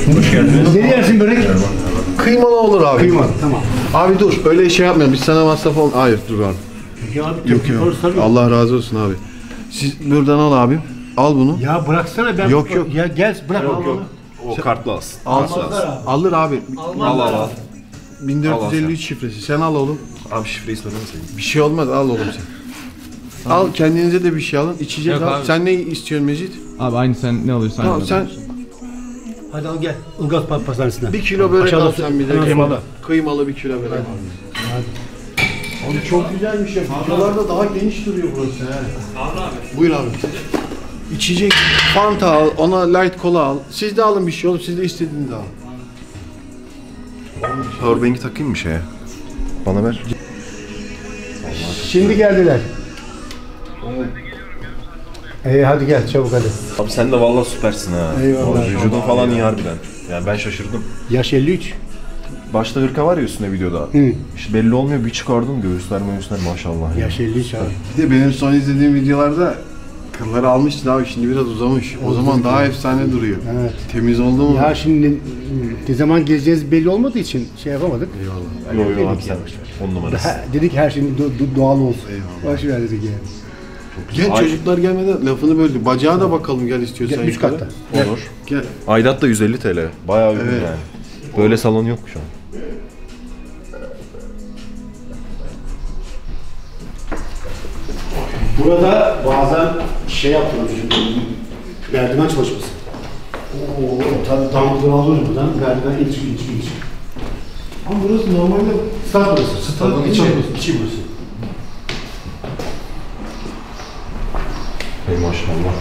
Hoş geldiniz. Ne yersin börek? Kıymalı olur abi. Kıymalı, tamam. Abi dur, öyle şey yapmayalım. Biz sana masraf ol. Hayır, dur abi. Ya abi, Yok yok. Allah razı olsun abi. Siz buradan al abi. Al bunu. Ya bıraksana ben. Yok, yok. Ya gel bırak. Yok. O kartlı alsın. Alır abi. Al. 1453 şifresi. Sen al oğlum. Abi şifreyi söylemeseydim. Bir şey olmaz, al oğlum sen. Al kendinize de bir şey alın. İçecek Yok al. abi. Sen ne istiyorsun Mecit? Abi aynı sen ne alıyorsan Tamam aynı sen alıyorsun. Hadi al gel. Ilgaz Pastanesi'nden. 1 kilo börek Aşağıda al sen bir de. hemen Kıymalı. solda. Kıymalı 1 kilo börek al. Abi çok güzelmiş ya. Videolarda daha geniş duruyor burası he. Buyur abi. İçecek Fanta al, ona light kola al. Siz de alın bir şey oğlum, siz de istediğinizi alın. Powerbank'i takayım mı şeye? Bana ver. Şimdi geldiler. Hadi gel çabuk hadi. Abi sen de vallahi süpersin ha. Eyvallah. Vücudun falan iyi harbiden. Yani ben şaşırdım. Yaş 53. Başta hırka var ya üstünde videoda. Hı. İşte belli olmuyor, bir çıkardım göğüsler maşallah. Yaş 53 abi. Bir de benim son izlediğim videolarda kılları almıştı abi, şimdi biraz uzamış. O zaman daha efsane duruyor. Evet. Temiz oldu mu? Ya şimdi ne zaman geleceğiz belli olmadığı için şey yapamadık. Eyvallah. Yo abi sen 10 numarası. Dedik her şey doğal olsun. Boş ver dedik yani. Gel çocuklar gelmeden lafını böldü. Bacağa da bakalım gel istiyorsan. Üst yukarı. katta. Olur. Gel. Aidat da 150 TL. Bayağı uygun Evet. yani. Böyle salon yok şu an. Burada bazen şey yapıyoruz, merdiven çalışması. Tabii damgaları alıyoruz buradan, merdiven inç. Ama burası normalde stat burası. Stadın içi. İçi burası. Hey maşallah.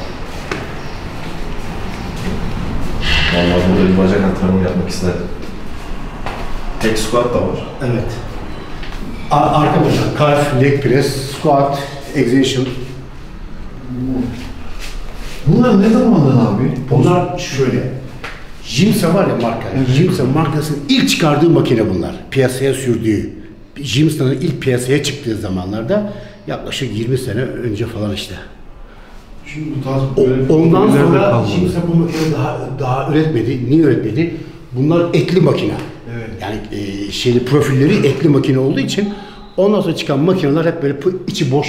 Vallahi burada bir bacak antrenmanı yapmak isterdim. Tek squat da var. Evet. Arka bacak, calf, leg press, squat, extension. Bunlar ne zamandan abi? Bunlar şöyle. Jimsa var ya marka. Jimsa markasının ilk çıkardığı makine bunlar. Piyasaya sürdüğü. Jimsa'nın ilk piyasaya çıktığı zamanlarda yaklaşık 20 sene önce falan işte. Şimdi bu tarz böyle Ondan ileride sonra kalmadı. Jimsa bu makineyi daha üretmedi. Niye üretmedi? Bunlar etli makine. Evet. Yani profilleri etli makine olduğu için ondan sonra çıkan makineler hep böyle içi boş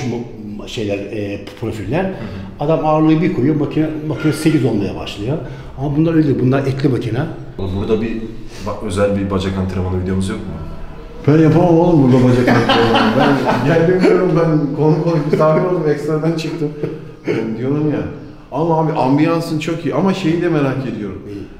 profiller. Adam ağırlığı bir koyuyor, makine 8 olmaya başlıyor. Ama bunlar öyle değil, bunlar etli makine. Burada özel bir bacak antrenmanı videomuz yok mu? Ben yapamam oğlum burada bacak antrenmanı. Ben geldim diyorum, ben konu misafir oldum, ekstradan çıktım. Ben diyorum ya. Ama abi ambiyansın çok iyi ama şeyi de merak ediyorum.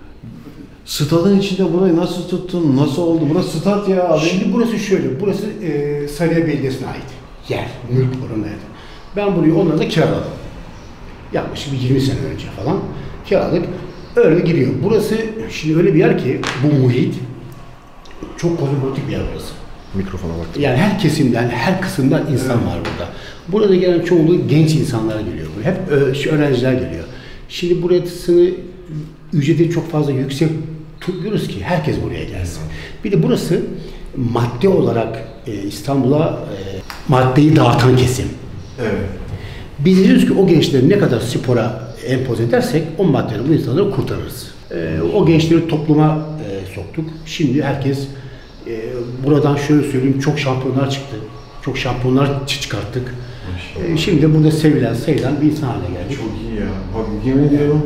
Stadın içinde burayı nasıl tuttun, nasıl oldu? Burası stat ya abi. Şimdi burası şöyle, burası Sarıya Belediyesi'ne ait yer, mülk oranına ait. Ben burayı onlara kiraladım. Yaklaşık bir 20 sene önce falan kiraladık. Öyle giriyor. Burası şimdi öyle bir yer ki bu muhit çok kozmopolitik bir yer burası. Mikrofona bak. Yani her kesimden, her kısımdan insan var burada. Burada gelen çoğunluğu genç insanlar geliyor. Hep öğrenciler geliyor. Şimdi burasını ücreti çok fazla yüksek tutmuyoruz ki herkes buraya gelsin. Bir de burası madde olarak İstanbul'a maddeyi dağıtan kesim. Evet. Biz diyoruz ki o gençleri ne kadar spora empoze edersek o maddeleri, bu insanları kurtarırız. O gençleri topluma soktuk. Şimdi herkes buradan şöyle söyleyeyim, çok şampiyonlar çıktı. Çok şampiyonlar çıkarttık. Şimdi burada sevilen, sayılan bir insan haline geldik. Çok iyi ya. Bak yemin ediyorum.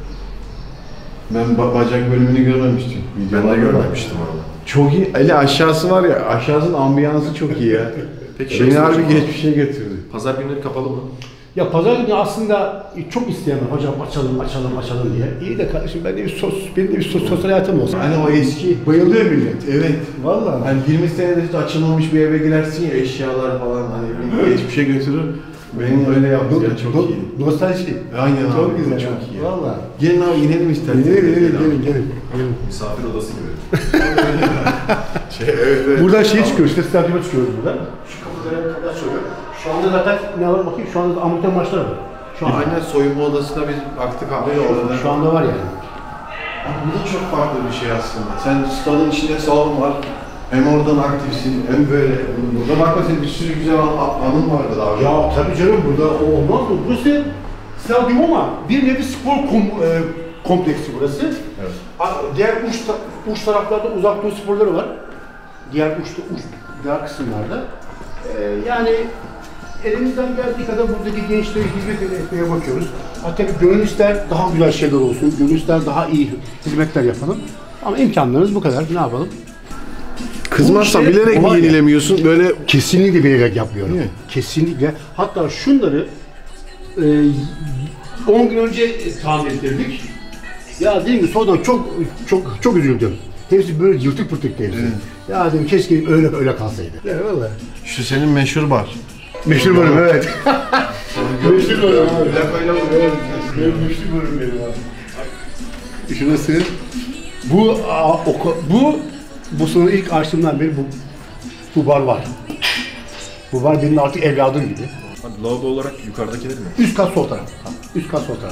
Ben bacak bölümünü görmemiştim. Ben de görmemiştim abi. Çok iyi. Ali aşağısı var ya, aşağısının ambiyansı çok iyi ya. Peki Beni harbi soracağım. geçmişe getirdi. Pazar günleri kapalı mı? Ya pazar günü aslında çok isteyen var, hocam açalım diye. İyi de kardeşim benim de bir sosyal hayatım olsun. Hani o eski. Bayılıyor millet. Evet. Vallahi. Hani 20 senedir hiç açılmamış bir eve girersin ya, eşyalar falan hani bir geçmişe götürür. Benim öyle yaptım ya, çok iyi. Nostalji. Aynen abi. Çok güzel. Çok iyi. Vallahi. Gelin abi inelim isterseniz. Gelin. Misafir odası gibi. Evet. Buradan çıkıyor, işte stadyuma çıkıyoruz buradan. Şu kapılara kadar çıkıyor. Şu anda zaten ne var bakayım, şu anda amatör maçlar var. Şu anda. Aynen soyunma odasına biz baktık abi orada. Şu anda var yani. Bu da çok farklı bir şey aslında. Sen stadın içinde salon var. Hem oradan aktifsin hem böyle. Burada bakma senin bir sürü güzel anın vardı daha. Ya tabii canım, burada o olmaz mı? Burası stadyum ama bir nevi spor kompleksi burası. Evet. Diğer uç taraflarda uzak doğu sporları var. Diğer diğer kısımlarda. Yani elimizden geldiği kadar buradaki gençlere hizmet etmeye bakıyoruz. Hatta gönül ister daha güzel şeyler olsun, gönül ister daha iyi hizmetler yapalım. Ama imkanlarımız bu kadar, ne yapalım? Kızmazsan Bu işleri bilerek mi kolay yenilemiyorsun? Böyle kesinlikle bilerek yapmıyorum. Değil mi? Kesinlikle. Hatta şunları 10 gün önce tamir ettirdik. Ya dedim ki sonradan çok üzüldüm. Hepsi böyle yırtık pırtık hepsi. Ya dedim keşke öyle kalsaydı. Ya vallahi. şu senin meşhur bar. Meşhur bölüm evet. Meşhur bölüm abi. Evet. Meşhur bölüm benim abi. Şurası. Bu sene ilk açtığımdan beri bu bar var. Bu bar benim artık evladım gibi. Abi lavabo olarak yukarıdakiler mi? Üst kat sol taraf. Üst kat sol taraf.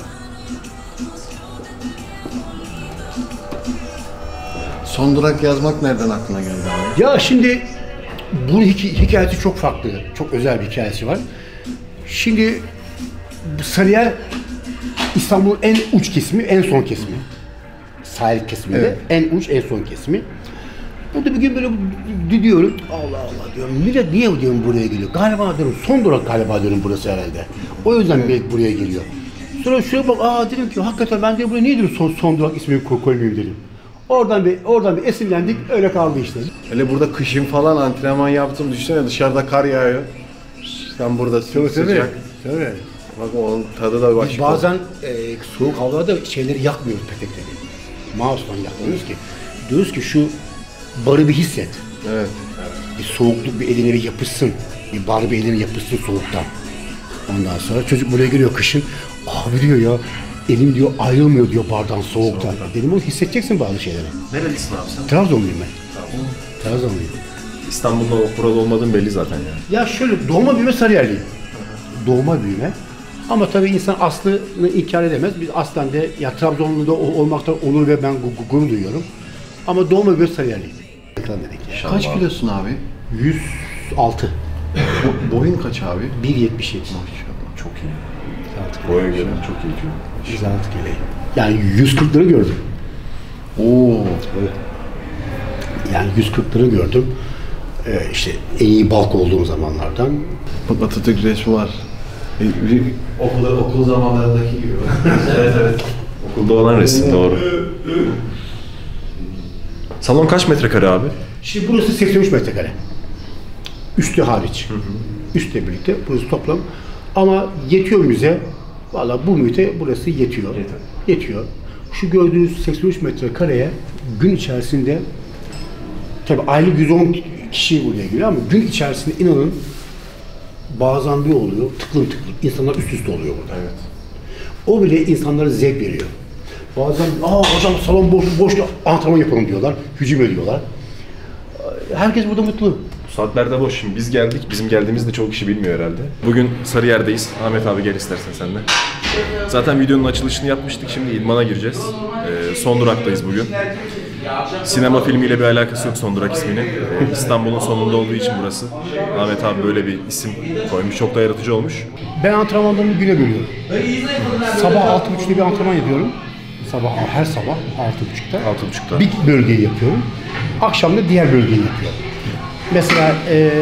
Son durak yazmak nereden aklına geldi abi? Ya şimdi bunun hikayesi çok farklı. Çok özel bir hikayesi var. Şimdi Sarıyer İstanbul'un en uç kesimi, en son kesimi. Sahil kesiminde Evet. en uç, en son kesimi. Burada bir gün böyle diyorum, Allah Allah diyorum, millet niye diyorum buraya geliyor? Galiba diyorum, son durak galiba diyorum burası herhalde. O yüzden millet buraya geliyor. Sonra şuraya bak, dedim ki hakikaten ben de buraya niye diyorum son durak ismini koymayayım dedim. Oradan bir esinlendik, öyle kaldı işte. Hele burada kışın falan antrenman yaptım, düşünsene dışarıda kar yağıyor. Sen burada sıcak. Tabii. Bak onun tadı da Biz başka. bazen soğuk havalarda şeyleri yakmıyoruz, petekleri. Mouse'dan yakmıyoruz ki. Diyoruz ki şu barı bir hisset. Evet. Bir soğukluk bir eline bir yapışsın. Bir bar bir eline yapışsın soğuktan. Ondan sonra çocuk buraya geliyor kışın. Abi diyor ya, elim diyor ayrılmıyor diyor bardan soğuktan. Dedim oğlum hissedeceksin bazı şeyleri. Nerelisin abi sen? Trabzonluyum ben. Trabzonluyum. İstanbul'da o buralı olmadığın belli zaten ya. Ya şöyle doğma büyüme Sarıyerliyim. Doğma büyüme. Ama tabii insan aslını inkar edemez. Biz aslen de ya Trabzonlu'da olmaktan onur ve ben gurur duyuyorum. Ama doğma büyüme Sarıyerliyim. Dedik ya. Kaç kilosun abi? 106. Boyun kaç abi? 1.77. Maşallah çok iyi. Boya göre çok iyi diyor. 106 kilo. Yani 140'ları gördüm. Oo. Evet. Yani 140'ları gördüm. İşte en iyi balk olduğum zamanlardan. Bak Atatürk resmi var. Okul zamanlarındaki gibi. Evet. Okulda olan resim doğru. Salon kaç metrekare abi? Şimdi burası 83 metrekare. Üstü hariç. Üstle birlikte burası toplam. Ama yetiyor müze. Valla bu müze burası yetiyor. Yetiyor. Şu gördüğünüz 83 metrekareye gün içerisinde tabi aylık 110 kişi buraya geliyor ama gün içerisinde inanın bazen bir oluyor tıklım tıklım. İnsanlar üst üste oluyor burada. Evet. O bile insanlara zevk veriyor. Bazen hocam salon boş antrenman yapalım diyorlar. Hücum ediyorlar. Herkes burada mutlu. Bu saatlerde boş. Şimdi biz geldik. Bizim geldiğimizi de çok kişi bilmiyor herhalde. Bugün Sarıyer'deyiz. Ahmet abi gel istersen sen de. Zaten videonun açılışını yapmıştık. Şimdi idmana gireceğiz. Son duraktayız bugün. Sinema filmiyle bir alakası yok son durak isminin. İstanbul'un sonunda olduğu için burası. Ahmet abi böyle bir isim koymuş. Çok da yaratıcı olmuş. Ben antrenmanlarımı güne bölüyorum. Sabah 6.30'da bir antrenman yapıyorum. Her sabah 6.30'da. 6.30'da. Bir bölgeyi yapıyorum. Akşam da diğer bölgeyi yapıyorum. Mesela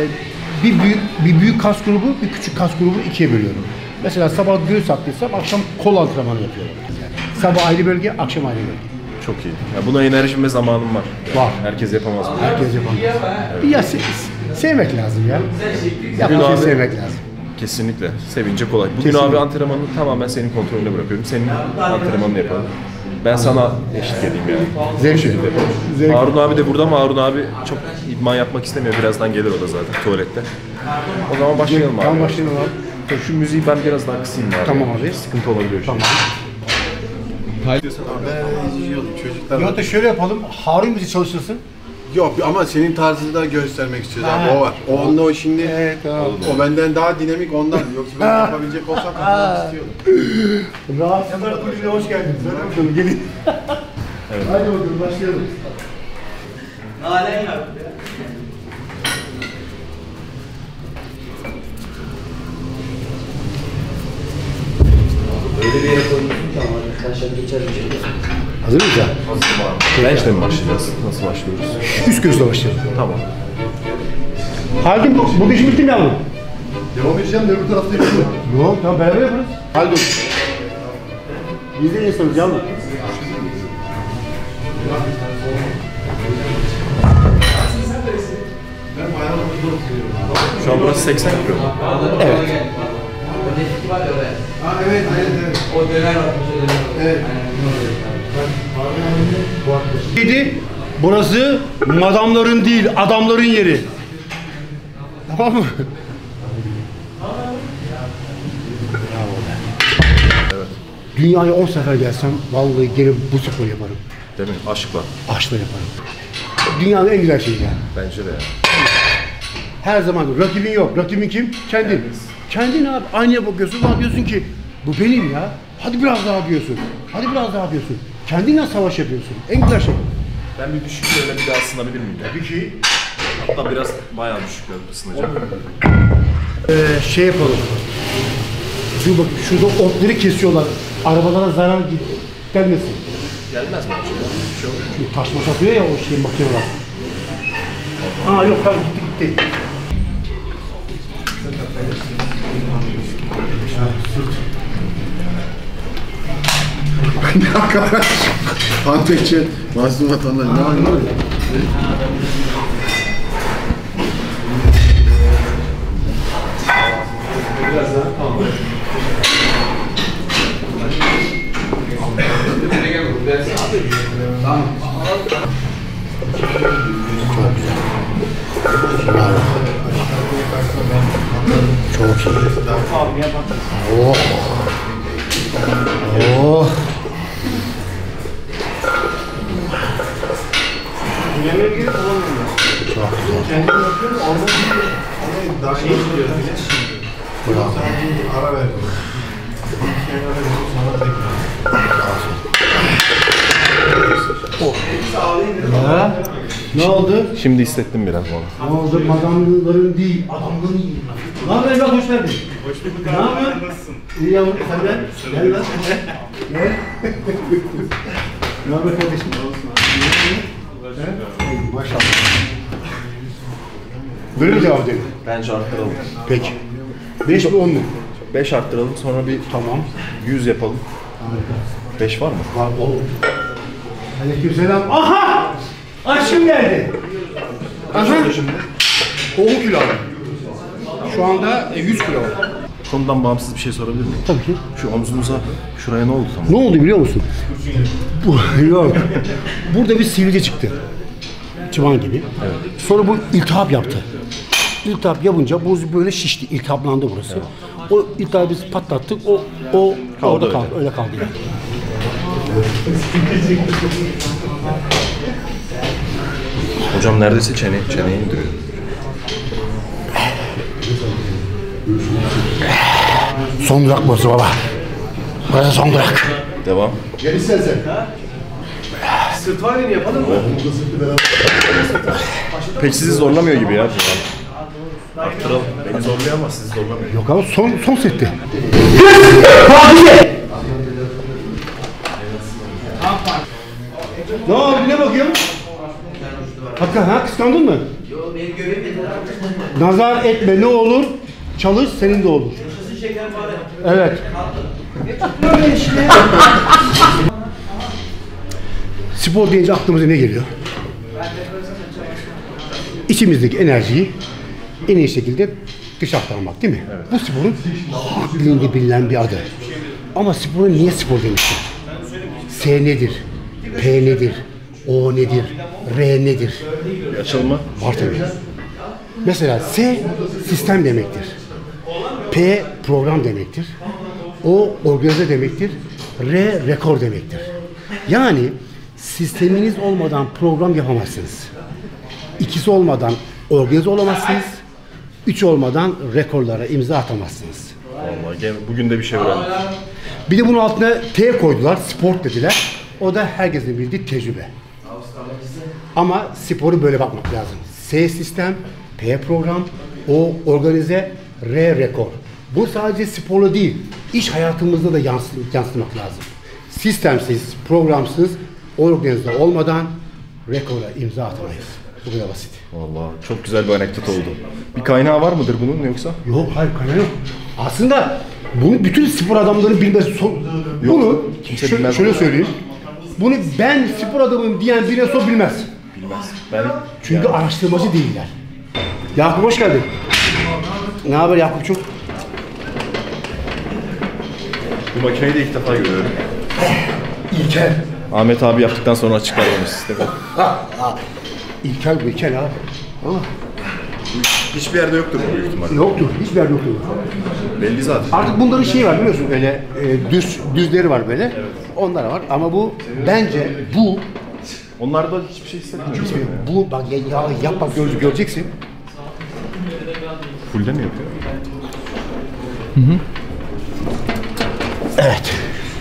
bir büyük kas grubu, bir küçük kas grubu ikiye bölüyorum. Mesela sabah göğüs attıysam akşam kol antrenmanı yapıyorum. Sabah ayrı bölge, akşam ayrı bölge. Çok iyi. Ya buna enerjim ve zamanım var. Var. Herkes yapamaz bunu. Herkes yapamaz. Ya sevmek lazım ya. Yapmayı abi- sevmek lazım. Kesinlikle. Sevince kolay. Bugün Kesinlikle. abi antrenmanını tamamen senin kontrolüne bırakıyorum. Senin antrenmanını yapalım. Ben sana eşlik edeyim yani. Zevkli. Zevkli. Harun abi de burada ama Harun abi çok idman yapmak istemiyor. Birazdan gelir o da zaten tuvalette. O zaman başlayalım abi. Tamam başlayalım abi. Şu müziği ben biraz daha kısayım abi. Tamam abi. Sıkıntı olabiliyor. Tamam. Ben izliyordum çocuklar. Ya da şöyle yapalım. Harun bizi çalıştırsın. Yok ama senin tarzını da göstermek istiyoruz abi. Ha. O var. Onda o şimdi. Evet, tamam. O benden daha dinamik ondan. Yoksa ben yapabilecek olsam katılmak istiyordum. Rahatsızlar kulübüne hoş geldiniz. Hadi bakalım gelin. Evet. Hadi bakalım başlayalım. Halen yok. Öyle bir yere koymuşsun ki ama arkadaşlar geçer bir şey. Hazır mıyız ya? Hazırım abi. Bench'le mi başlayacağız? Nasıl başlıyoruz? Üst gözle başlayalım. Tamam. Halbuki bu işi bitti mi yavrum? Devam edeceğim de öbür tarafta yapıyorum. Yok, tamam beraber yaparız. Halbuki. Biz de insanız yavrum. Şu an burası 80 kilo mu? Evet. Evet. O döner atmış. Evet. Neydi? Burası madamların değil, adamların yeri. Tamam mı? Evet. Dünyaya 10 sefer gelsem vallahi gene bu sporu yaparım. Değil mi? Aşkla. Aşkla yaparım. Dünyanın en güzel şeyi yani. Bence de ya. Her zaman rakibin yok. Rakibin kim? Kendin. Kendin abi. Aynaya bakıyorsun, lan diyorsun ki bu benim ya. Hadi biraz daha diyorsun. Hadi biraz daha diyorsun. Kendinle savaş yapıyorsun. En güzel şey. Ben bir düşük kiloyla bir daha ısınabilir miyim? Tabii ki. Hatta biraz bayağı düşük kiloyla ısınacağım. Şey yapalım. Dur bak şurada otları kesiyorlar. Arabalara zarar gelmesin. Gelmez bence ya. Bir şey olur. Şimdi taş maş atıyor ya o şey makineler. Aa yok tamam gitti gitti. Ne arkadaş? Pantekçi, mazlum vatandaş. Ne var? Çok iyi. Oh. Oh. Çok güzel. Bravo. Ara ver. Ha? Ne oldu? Şimdi hissettim biraz bana. Ne oldu? Madamların değil, adamların iyi. Ne haber evlat, hoş geldin. Hoş bulduk abi. Ne haber? Nasılsın? İyi yavrum, senden. Gel lan. Gel. Ne haber kardeşim? Maşallah. Böyle mi devam edelim? Bence arttıralım. Peki. 5 mi 10 mu? 5 arttıralım sonra bir Tamam. 100 yapalım. 5 var mı? Var oğlum. Aleykümselam. Aha! Aşkım geldi. Aha. 10 kilo aldım. Şu anda 100 kilo var. Konudan bağımsız bir şey sorabilir miyim? Tabii ki. Şu omzunuza, şuraya ne oldu tam? Ne oldu biliyor musun? Yok. Burada bir sivilce çıktı. Çıban gibi. Evet. Sonra bu iltihap yaptı. İltihap yapınca bu böyle şişti, iltihaplandı burası. Evet. O iltihabı biz patlattık, o kaldı orada öyle. kaldı, öyle kaldı yani. Hocam neredeyse çeneyi indiriyor. Son durak burası baba. Burası son durak. Devam. Gel istersen. Sırt var mı yapalım mı? Pek sizi zorlamıyor gibi ya. Arttıralım. Beni zorluyor ama sizi zorlamıyor. Yok ama son setti. Ne oldu, ne bakıyorsun? Hakkı, ha kıskandın mı? Yok benim göbeğim yeter. Nazar etme, ne olur çalış, senin de olur. Şeker var. Evet. Spor deyince aklımıza ne geliyor? İçimizdeki enerjiyi en iyi şekilde dışa aktarmak değil mi? Evet. Bu sporun halk dilinde bilinen bir adı. Ama spora niye spor demişler? S nedir? P nedir? O nedir? R nedir? Bir açılma. Var tabii. Mesela S sistem demektir. P program demektir. O organize demektir. R rekor demektir. Yani sisteminiz olmadan program yapamazsınız. İkisi olmadan organize olamazsınız. 3 olmadan rekorlara imza atamazsınız. Vallahi bugün de bir şey öğrendim. Bir de bunun altına T koydular, sport dediler. O da herkesin bildiği tecrübe. Ama sporu böyle bakmak lazım. S sistem, P program, O organize, R rekor. Bu sadece sporla değil, iş hayatımızda da yansıtmak lazım. Sistemsiz, programsız organize olmadan rekora imza atamayız. Bu kadar basit. Vallahi çok güzel bir anekdot oldu. Bir kaynağı var mıdır bunun yoksa? Yok, hayır, kaynağı yok. Aslında bunu bütün spor adamlarının bilmesi bunu kimse bilmez. şöyle söyleyeyim. Bunu ben spor adamım diyen birine sor bilmez. Bilmez. Ben Çünkü araştırmacı değiller. Yakup hoş geldin. Ne haber Yakup'cum? bu makineyi de ilk defa görüyorum. İlkel. Ahmet abi yaptıktan sonra açıklar onu sistemi. İlkel bu, ilkel abi. Ama Hiçbir yerde yoktur bu büyük ihtimalle. yoktur, hiçbir yerde yoktur. Belli zaten. Artık bunların şeyi var biliyorsun, böyle düzleri var böyle. Evet. Onlar var ama bu bence bu Onlarda hiçbir şey hissetmiyorum. bu bak ya yap bak göreceksin. Full'de mi yapıyor? Evet.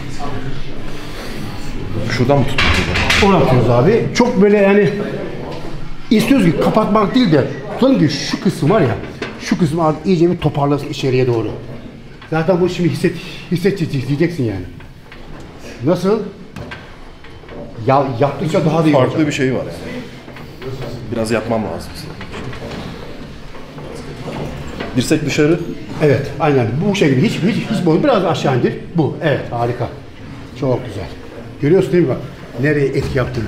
Şuradan mı tutuyor? Onu yapıyoruz abi. Çok böyle yani istiyoruz ki kapatmak değil de tutalım ki şu kısım var ya, şu kısım artık iyice bir toparlasın içeriye doğru. Zaten bu şimdi hissedeceksin yani. Nasıl? Ya yaptıkça daha da iyi Farklı olacak. bir şey var yani. Biraz yapmam lazım. Dirsek dışarı. Evet, aynen bu şekilde hiç boyu biraz aşağı indir. Bu, evet, harika. Çok güzel. Görüyorsun değil mi bak? Nereye etki yaptığını.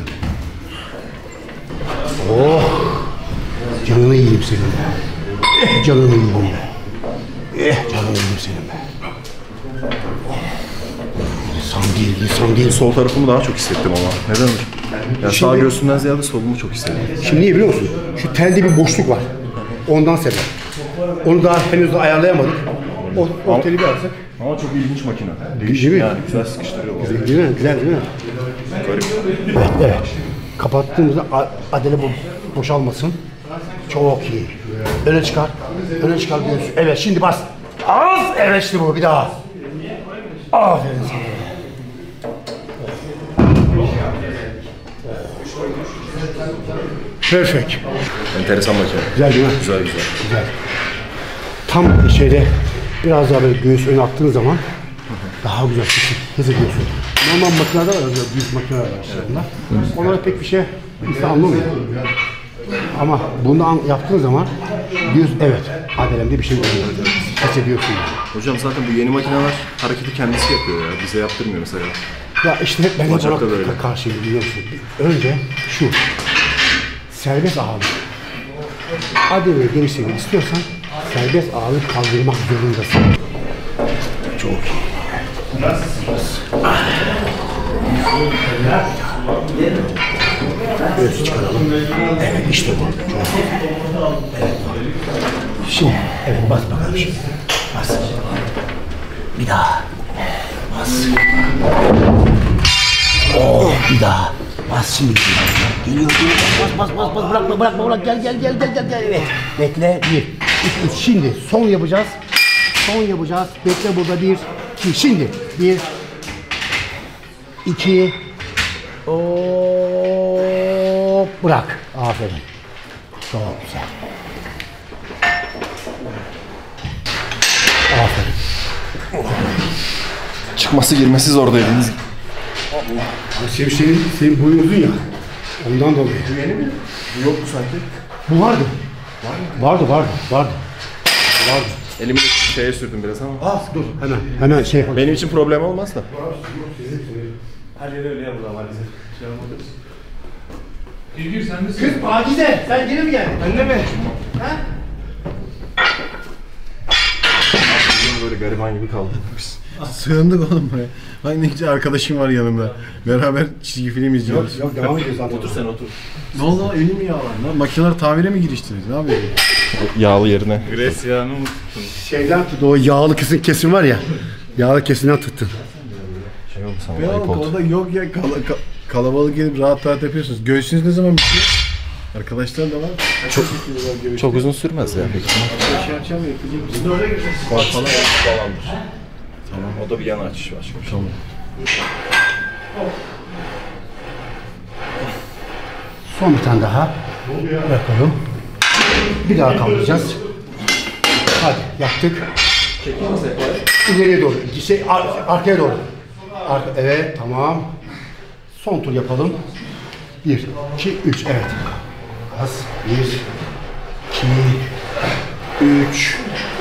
Oh! Canını yiyeyim senin be. Canını yiyeyim be. Canını yiyeyim senin be. İnsan değil. Sol tarafımı daha çok hissettim ama. Neden? Ya sağ göğsümden ziyade solumu çok hissettim. Şimdi niye biliyor musun? Şu telde bir boşluk var. Ondan sebep. Onu daha henüz de ayarlayamadık. O teli bir alsak. Ama çok ilginç makine. Değil mi? Yani güzel sıkıştırıyor. Değil mi? Güzel değil mi? Garip. Evet. Kapattığımızda adele boşalmasın. Çok iyi. Öne çıkar. Öne çıkar göğsü. Evet, şimdi bas. Az. Evet, işte bu. Bir daha. Aferin sana. Perfect. Enteresan makine. Güzel değil mi? Güzel. Güzel. Tam şeyde biraz daha böyle göğüs öne attığın zaman daha güzel hissediyorsun. Normal makinelerde var, büyük makineler var işte bunlar. Onlara pek bir şey insan anlamıyor. Ama bunu yaptığın zaman diyorsun evet, adelemde bir şey hissediyorsun yani. Hocam zaten bu yeni makineler hareketi kendisi yapıyor ya. Bize yaptırmıyor mesela. Ya işte ben de Bacakta da öyle. buna karşıyım biliyor musun? Önce şu serbest ağırlık. Adeleyi geliştirmek istiyorsan serbest ağırlık kaldırmak zorundasın. Çok iyi. Göğsü çıkaralım. Evet, işte bu. Evet. Şimdi, evet, bas bakalım şimdi. Bas. Bir daha. Bas. Oh, bir daha. Bas şimdi. Geliyor. Bas. Bırakma. Gel. Evet. Bekle. 1, 2, 3. Şimdi son yapacağız. Bekle burada 1, 2. Şimdi 1, 2. Bırak. Aferin. Çok güzel. Aferin. Çıkması girmesi zor dediğiniz gibi. Senin boyun uzun ya. Ondan dolayı. Bu yeni mi? Bu yok mu sanki? Bu vardı. Vardı. Elimi de şeye sürdüm biraz ama. Dur. Hemen şey yapalım. Benim için problem olmaz da. Her yere öyle yapılan maalesef. Gülgür sen de Kız Pakize, sen geri mi geldin? Ben de mi? Ha? Böyle gariban gibi kaldım. Sığındık oğlum buraya. Bak ne güzel arkadaşım var yanımda. Beraber çizgi film izliyoruz. Yok, devam ediyoruz zaten. Otur sen otur. Ne oldu lan? Elim yağlar lan. Makineler tamire mi giriştiniz? Ne yapıyorsunuz? Yağlı yerine. Gres yağını mı tuttun? Şeyden tuttu, o yağlı kesim var ya. Yağlı kesimden tuttun. Şey oldu sana Ya iPod. orada yok ya kalabalık gelip rahat yapıyorsunuz. Göğsünüz ne zaman bitiyor? Arkadaşlar da var. Çok uzun sürmez ya peki. Şey yapacağım yapacak mısın? Var falan falandır. Tamam. O da bir yan açış başka bir şey. Tamam. Son bir tane daha. Bırakalım. Bir daha kaldıracağız. Hadi yaptık. İleriye doğru. Arkaya doğru. Evet, tamam. Son tur yapalım. 1, 2, 3. Evet. Az. 1, 2, 3,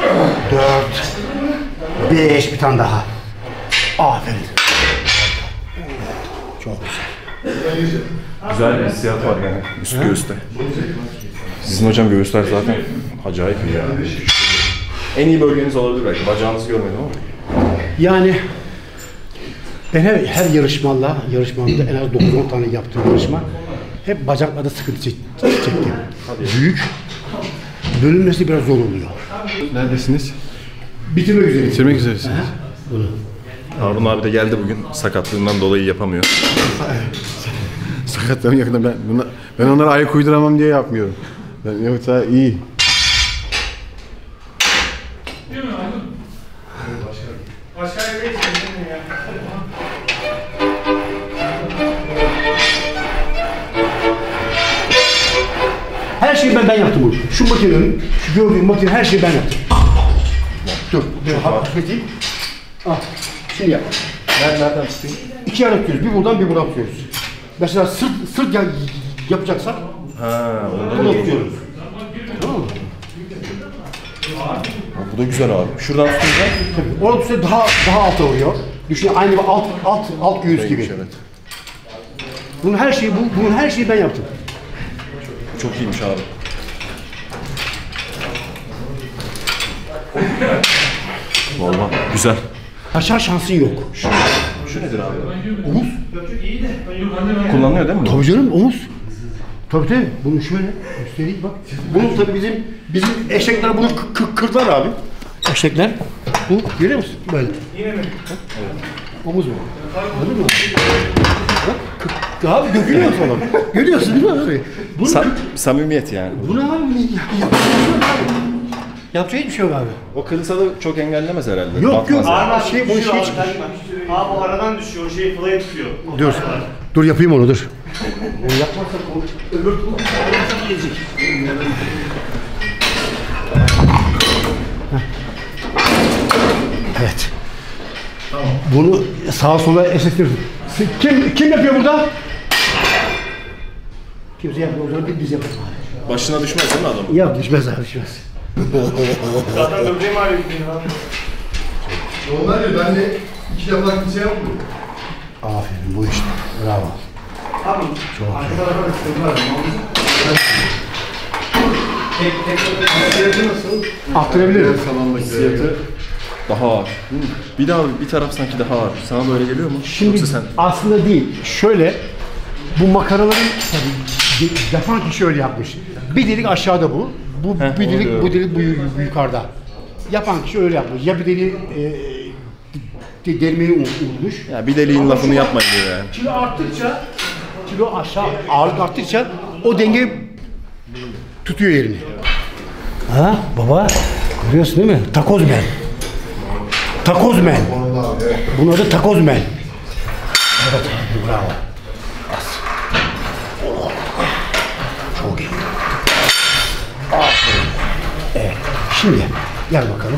4, 5. Bir tane daha. Aferin. Çok güzel. Güzel bir hissiyat var yani üst göğüste. Sizin hocam göğüsler zaten acayip iyi ya. En iyi bölgeniz olabilir belki. Bacağınızı görmedim ama. Yani ben her yarışmamda en az 9-10 tane yaptığım yarışma hep bacaklarda sıkıntı çektim. Büyük. Bölünmesi biraz zor oluyor. Neredesiniz? Bitirmek üzere. Bitirmek üzeresiniz. Bunu. Harun abi de geldi bugün. Sakatlığından dolayı yapamıyor. Sakatlarım yakında ben onlara ayak uyduramam diye yapmıyorum. Ben yoksa iyi. Her şeyi ben yaptım bunu. Şu makinenin, şu gördüğün makine her şeyi ben yaptım. Dur, hafif tutayım. Al, şimdi yap. Nereden tutayım? İki ara tutuyoruz, bir buradan tutuyoruz. Mesela sırt yapacaksak, bunu tutuyoruz. Tamam mı? Bu da güzel abi. Şuradan tutacağım. Tabii, orada tutsa daha alta vuruyor. Düşün aynı bir alt göğüs gibi. Evet. Bunun her şeyi ben yaptım. Çok iyiymiş abi. Vallahi güzel. Aşağı şansın yok. Şu nedir abi? Omuz. Kullanılıyor değil mi? Tabii canım omuz. Tabii. Bunu şöyle göstereyim bak. Bunu tabii bizim eşekler bunu kırklar abi. Eşekler. Bu görüyor musun? Böyle. Yine mi? Omuz mu? Anladın mı? Bak abi dökülüyor falan. Görüyorsun değil mi abi? Bunu, Samimiyet yani. bu ne abi? Yapacak hiçbir şey yok abi. O kırılsa da çok engellemez herhalde. Yok. Batmaz yani. Aradan Şey, düşüyor bu şey abi. çıkmış. Abi o aradan düşüyor. O şey fılaya tutuyor. Dur yapayım onu dur. Onu yapmazsak öbür türlü gelecek. Evet. Tamam. Bunu sağa sola esnetiyoruz. Kim yapıyor burada? Kimse yapmıyor. O zaman biz yapalım. Başına düşmez değil mi adam? Yap düşmez abi düşmez. Zaten böbreğim ağrıyor gidiyor abi. Onlar ya ben de 2 defa kimse yapmıyor. Aferin bu işte. Bravo. Abi. Çok arka tarafa da sıkıntılar. Nasıl? Arttırabilirim. Salondaki Hissiyatı daha ağır. Bir taraf sanki daha ağır. Sana da öyle geliyor mu? Şimdi Yoksa sen... aslında değil. Şöyle bu makaraların tabii yapan kişi öyle yapmış. Bir delik aşağıda bu. Bu delik bu yukarıda. Yapan kişi öyle yapmış. Ya bir deliği delmeyi unutmuş. Ya bir deliğin lafını yapmayın diyor yani. Kilo aşağı ağırlık arttıkça o denge tutuyor yerini. Ha baba görüyorsun değil mi? Takozmen. Takozmen. Bunun adı takozmen. Evet bravo. As. Çok iyi. Aferin. Evet. Şimdi gel bakalım.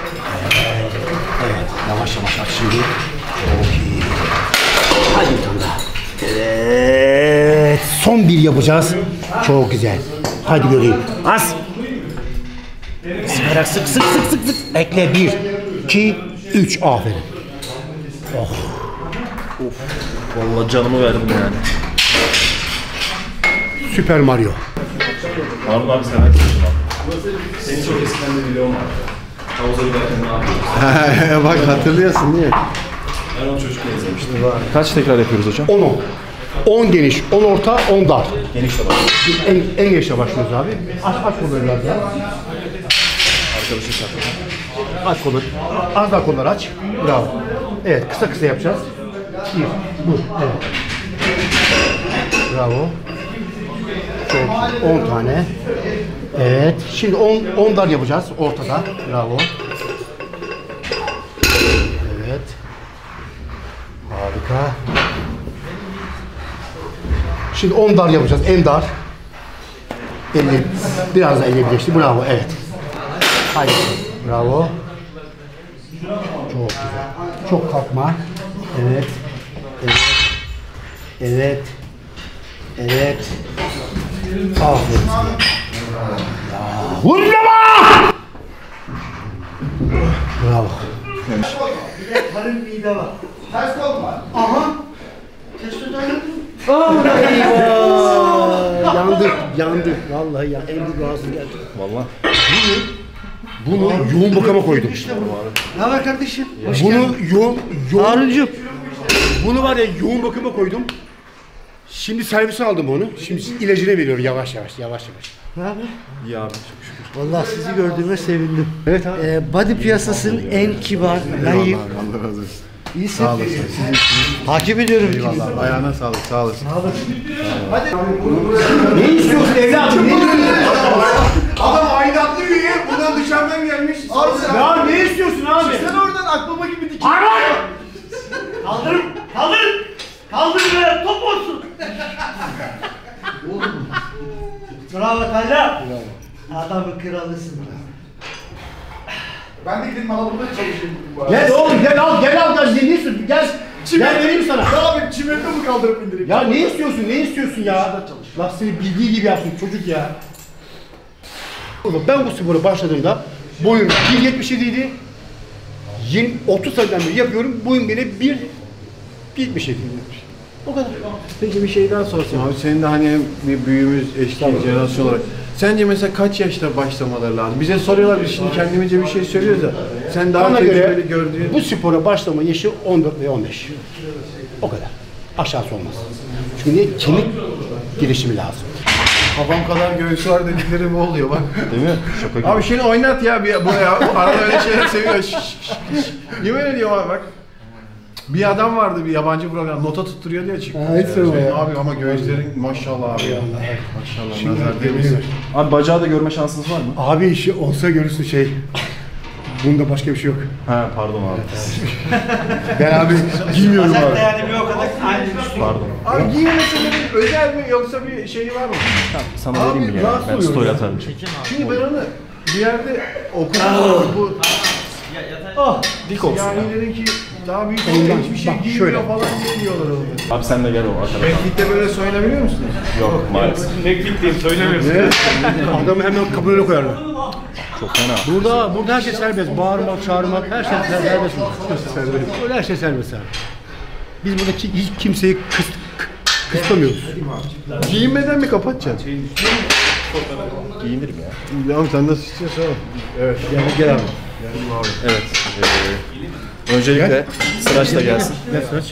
Evet. Yavaş aç şimdi. Çok iyi. Hadi bir tane daha. Evet. Son bir yapacağız. Çok güzel. Hadi göreyim. Az. Sıkarak sık. Ekle 1, 2, 3. Aferin. Oh. Vallahi canımı verdim yani. Süper Mario. Harun abi sever misin? Seni çok eskiden de biliyorum abi. Havuza giderken ne yapıyorsun? Bak hatırlıyorsun değil mi? Ben onu çocukken izlemiştim. Kaç tekrar yapıyoruz hocam? 10 geniş, 10 orta, 10 dar. Geniş de var. En genişle başlıyoruz abi. Aç kolları biraz daha. Arkadaşın şarkı. Aç kolları. Az daha kolları aç. Bravo. Evet, kısa yapacağız. Bu. Evet. Bravo. Çok 10 tane. Evet. Şimdi 10 dar yapacağız ortada. Bravo. Evet. Harika. Şimdi 10 dar yapacağız. En dar. 50. Biraz da 50 geçti. Bravo. Evet. Haydi. Bravo. Çok güzel. Çok kalkma. Evet. Evet. Evet. Evet. Aferin sana. Vur lava! Bravo. Karın mide var. Ters kol var. Aha. Testosteron. Eyvah! Yandık. Vallahi ya. En büyük rahatsız geldi. Vallahi. Bunu yoğun bakıma koydum. Ne haber kardeşim? Hoş Bunu geldin. Haruncuğum. Bunu var ya yoğun bakıma koydum. Şimdi servise aldım onu. Şimdi ilacını veriyorum yavaş yavaş. Ne haber? İyi abi çok şükür. Vallahi sizi gördüğüme sevindim. Evet abi. Body piyasasının en kibar, naif. Allah razı olsun. İyisin. Sağ olasın. Takip ediyorum Eyvallah. ikinizi. Ayağına sağlık. Sağ olasın. Ne istiyorsun evladım? Ne istiyorsun? Adam aidatlı üye. Buradan dışarıdan gelmiş. Ya ne istiyorsun abi? Sen oradan akbaba gibi dikin. Kaldırın! Kaldır be! Top olsun! Bravo Talha! Adamın kralısın. Ben de gidip malabında çalışayım bu arada. Gel oğlum gel al gaz ne istiyorsun? Gel vereyim sana. Ne yapayım? Çimento mu kaldırıp indireyim? Ya ne istiyorsun ya? Bak seni bildiği gibi yapsın çocuk ya. Oğlum ben bu spora başladığımda boyum 1.77 idi. 30 seneden beri yapıyorum. Boyum bile 1.77. O kadar. Peki bir şey daha sorsam abi. Senin de hani bir büyüğümüz, eski jenerasyon olarak. Sence mesela kaç yaşta başlamaları lazım? Bize soruyorlar, biz şimdi kendimizce bir şey söylüyoruz da. Sen daha Bana göre tecrübeli gördüğün... bu spora başlama yaşı 14 ve 15. O kadar. Aşağısı olmaz. Çünkü niye? Kemik gelişimi lazım. Kafam kadar göğsü var dedikleri bu oluyor bak. Değil mi? Şaka gibi. Abi şunu oynat ya buraya. Arada öyle şeyler seviyor. Yemin ediyorum abi bak. Bir adam vardı bir yabancı program, nota tutturuyor diye çıktı. Ha, hiç sorma ya. Abi ama göğüslerin maşallah abi. Maşallah nazar değmesin. Abi bacağı da görme şansınız var mı? Abi işi olsa görürsün şey. Bunda başka bir şey yok. Ha pardon abi. Ben abi bilmiyorum Bacak da abi. yani bir o kadar aynı üstü. Pardon. Abi giyinmesinin özel mi yoksa bir şeyi var mı? Sana vereyim mi ya? rahatsız Ben oluyorum story ya. atarım. Çünkü ben onu bir yerde okudum. Bu Dik olsun ya. siyahilerin ki daha büyük Ondan, hiçbir şey bak giymiyor şöyle. falan diye diyorlar onu. Abi sen de gel o arkadaşa. Redfit'te böyle soyunabiliyor musunuz? Yok maalesef. Nekfit diyeyim söylemiyorsun. Adamı hemen kapılarına koyarlar. Çok fena. Burada her şey serbest. Bağırmak, çağırmak, her şey serbest. Öyle her şey serbest abi. Biz burada hiç kimseyi kısıtlamıyoruz. Giyinmeden mi kapatacaksın? Giyinirim ya. Abi sen nasıl istiyorsan. Evet. Gel abi. Evet. Öncelikle Sıraç da gelsin. Gel Sıraç.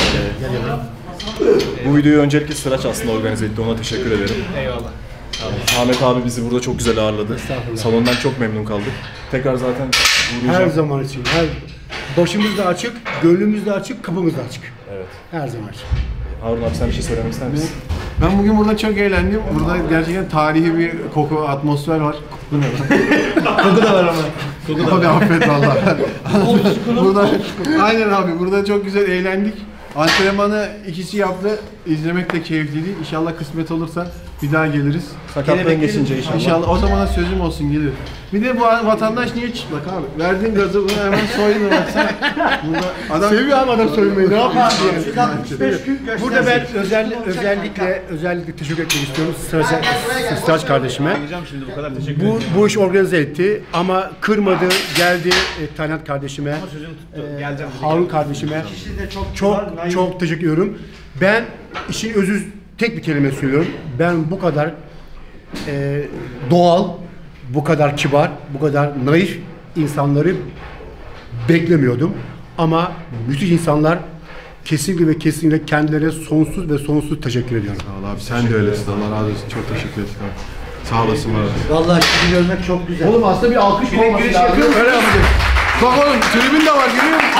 Bu videoyu öncelikle Sıraç aslında organize etti. Ona teşekkür ederim. Eyvallah. Ahmet abi bizi burada çok güzel ağırladı. Salondan çok memnun kaldık. Tekrar zaten Her uğrayacağım. zaman için. Başımız da açık, gönlümüz de açık, kapımız da açık. Evet. Her zaman açık. Harun abi sen bir şey söylemek ister misin? Ben bugün burada çok eğlendim. Burada gerçekten tarihi bir koku, atmosfer var. Koku ne lan? Koku da var ama. Koku da affet valla. Burada, aynen abi. Burada çok güzel eğlendik. Antrenmanı ikisi yaptı. İzlemek de keyifliydi. İnşallah kısmet olursa bir daha geliriz. Sakatlığın geçince inşallah. İnşallah o zamana sözüm olsun gelir. Bir de bu vatandaş niye çıplak abi? Verdiğin gazı bunu hemen soyunu baksana. Burada adam Seviyor ama adam soyunmayı. Ne yapıyorsun yani? 165 gün göstersin. Burada ben özellikle teşekkür etmek istiyorum Sıraç kardeşime. Şimdi bu kadar teşekkür Bu iş organize etti ama kırmadı, geldi Talat kardeşime, Harun kardeşime. İkisi de çok kibar, naif. Çok teşekkür ediyorum. Ben işin özü tek bir kelime söylüyorum. Ben bu kadar doğal, bu kadar kibar, bu kadar naif insanları beklemiyordum. Ama müthiş insanlar, kesinlikle kendilerine sonsuz teşekkür ediyorum. Sağ ol abi sen de öylesin. Allah razı olsun. Çok teşekkür ederim abi. Sağ olasın abi. Vallahi sizi görmek çok güzel. Oğlum aslında bir alkış olması lazım. Öyle yapacağız. Bak oğlum tribün de var görüyor musun?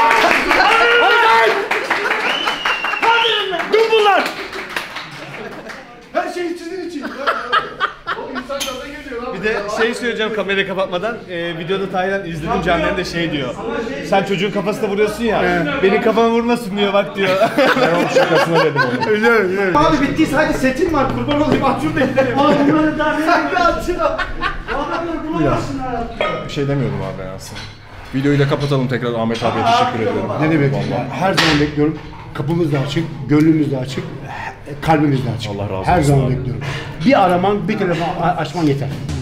Her şey sizin için. O insan gaza geliyor lan. Bir de şey söyleyeceğim kamerayı kapatmadan. Videoda Taylan izledim Canberk de şey diyor. Sen çocuğun kafasına vuruyorsun ya. Benim kafama vurmasın diyor bak diyor. Ben onun şakasına dedim onu. Öyle. Abi bittiyse hadi setin var kurban olayım at şunu da gidelim. Abi bunları daha Sen bir ne at şunu. adamları bulamazsınlar artık. Bir şey demiyordum abi ben aslında. Videoyu da kapatalım tekrar Ahmet abiye teşekkür ediyorum. Ne demek? Vallahi. Her zaman bekliyorum. Kapımız da açık, gönlümüz de açık, kalbimiz de açık. Allah razı Her olsun zaman abi. bekliyorum. Bir araman, bir telefon açman yeter.